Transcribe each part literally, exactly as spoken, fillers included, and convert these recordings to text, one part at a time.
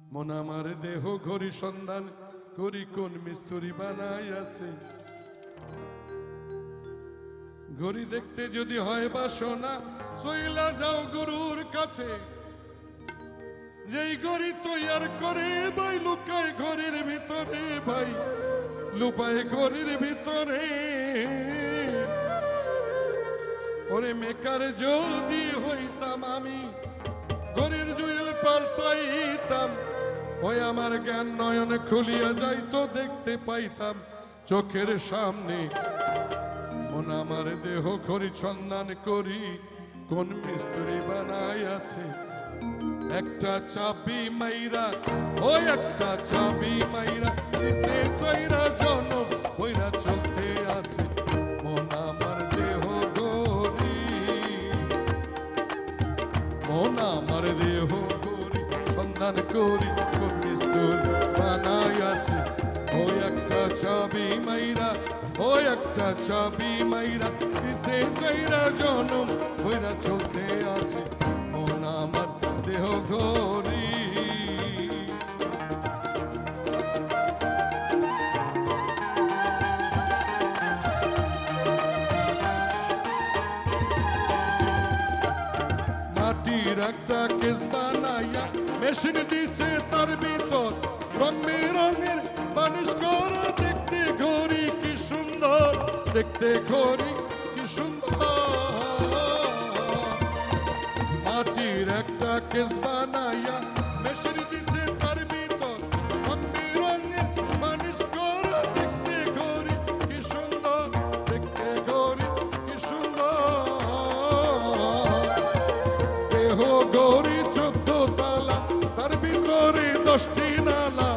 মন আমার দেহ ঘড়ি সন্ধান করি কোন মিস্ত্রি বানাই আছে। ঘড়ি দেখতে যদি হয় বাসনা চইলা যাও গুরুর কাছে। যেই ঘড়ি তৈয়ার করে ভাই লুকায় ঘড়ির ভিতরে, ভাই লুপায় ঘড়ির ভিতরে। ওরে মেকার যদি হইতাম আমি ঘড়ির জুয়েল পাল্টাইতাম। ওই আমার জ্ঞান নয়ন খুলিয়া যাইতো দেখতে পাইতাম চোখের সামনে। মন আমার দেহ ঘড়ি সন্ধান করি কোন মিস্ত্রি বানাই আছে। একটা চাবি মাইরা ওই একটা চাবি মাইরা সে সইরা জন হইরা চলতে আছে। মন আমার দেহ ঘড়ি, মন আমার দেহ ঘড়ি সন্ধান করি কোন মিস্ত্রি বানাই আছে। ওই একটা চাবি মাইরা ওই একটা চাবি মাইরা সে সইরা জন হইরা চলতে আছে। মন আমার দেহ ঘড়ি। মাটির একটা কেস বানাইয়া মেশিন দিছে তার ভিতর রং বেরঙের বানিশ করা। দেখতে ঘড়ি কি সুন্দর, দেখতে ঘড়ি কি সুন্দর। মাটির একটা কেস বানাইয়া মেশিন দিছে তার ভিতর রং বেরঙের বানিশ করা। দেখতে ঘড়ি কি সুন্দর, দেখতে ঘড়ি কি সুন্দর। দেহ ঘড়ি চোদ্দ তালা তার ভিতরে দশটি নালা।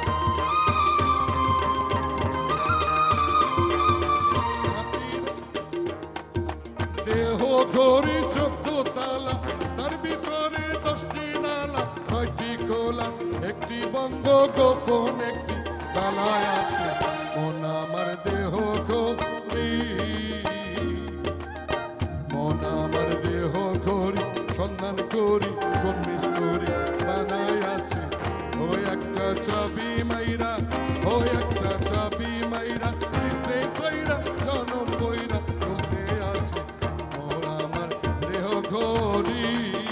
দেহ ঘড়ি চোদ্দ তালা তার ভিতরে দশটি নালা। ছয়টি খোলা একটি বন্ধ গোপন একটি তালায় আছে। মন আমার দেহ ঘড়ি, মন আমার দেহ ঘড়ি সন্ধান করি কোন মিস্ত্রি বানাই আছে। ওই একটা চাবি মাইরা ওই একটা চাবি মাইরা সে সইরা জনম বইরা চলতে আছে। মন আমার দেহ ঘড়ি।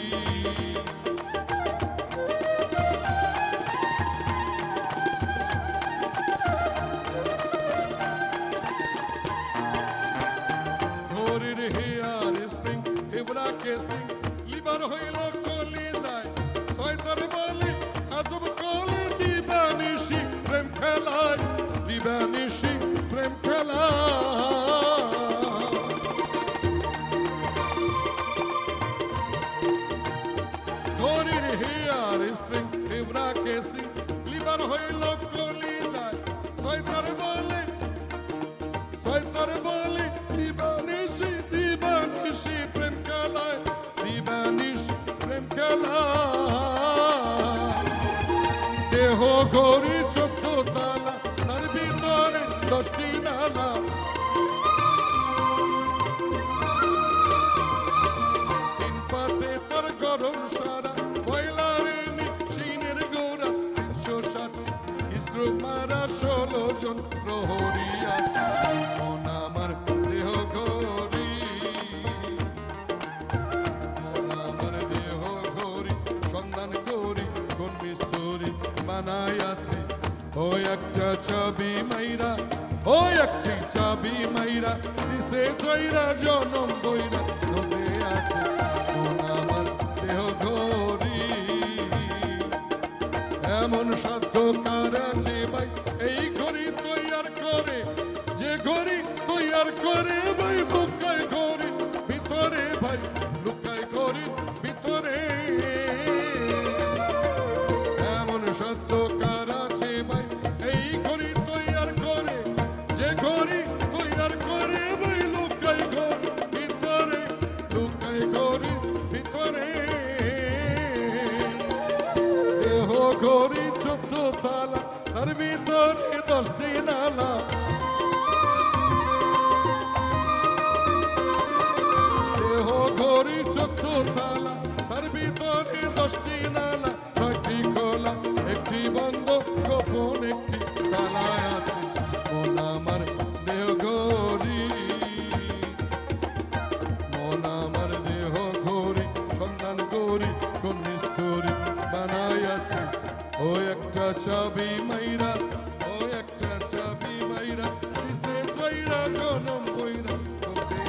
ঘড়ির হেয়ার স্প্রিং এবরা কেসিং লিভার হইল কলি যায়। ছয়তর বলি আজব কলি দিবানিশি প্রেম খেলায়, দিবানিশি প্রেম খেলা। ঘড়ির হেয়ার স্প্রিং এবরা কেসিং লিভার হইল কলি যায়। ছয়তর বলি ছয়তর বলি দিবানিশি দিবানিশি প্রেম খেলায়, দিবানিশি প্রেম খেলা। দেহ ঘড়ি চোদ্দ তালা তার ভিতরে দশটি নালা। তিন পাতে তার গরম সারা বয়লারে মিশিনের গোড়া। তিনশো ষাট স্ক্রু মারা ষোলো জন প্রহরী আছে। মন আমার দেহ ঘড়ি, মন আমার দেহ ঘড়ি সন্ধান করি কোন মিস্ত্রি বানাই আছে। ওই একটা চাবি মাইরা ওই একটি চাবি মাইরা দিছে চইরা জনম বইরা চলে আছে। মন আমার দেহ ঘড়ি। এমন সাধ্য কার আছে ভাই এই ঘড়ি তৈয়ার করে, যে ঘড়ি তৈয়ার করে ভাই লুকায় ঘড়ি ভিতরে, ভাই লুকায় ঘড়ি ভিতরে। এমন সাধ্য কার আছে ভাই এই ঘড়ি তৈয়ার করে, যে ঘড়ি তৈয়ার করে ভাই লুকায় ঘড়ি ভিতরে, লুকায় ঘড়ি ভিতরে। দেহ ঘড়ি চোদ্দ তালা তার ভিতরে দশটি নালা। দেহ ঘড়ি চোদ্দ তালা তার ভিতরে দশটি নালা। ছয়টি খোলা চাবি মাইরা ও একটা চাবি মাইরা দিছে ছয়টা জনম কইরা চলতে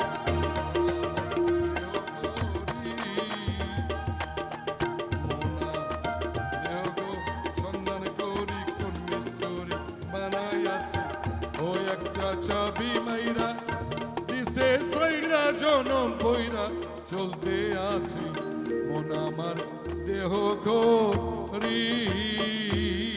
সন্ধান করি কোন মিস্তুরি বানাই আছে ও একটা চাবি মাইরা দিছে ছয়টা জনম কইরা চলতে আছে মন আমার দেহ করি